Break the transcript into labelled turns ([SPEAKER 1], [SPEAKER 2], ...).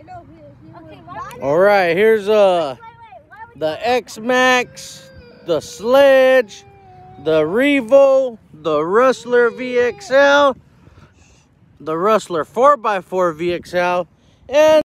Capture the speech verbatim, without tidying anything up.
[SPEAKER 1] All right, here's uh the X-Max, the Sledge, the Revo, the Rustler V X L, the Rustler four by four V X L, and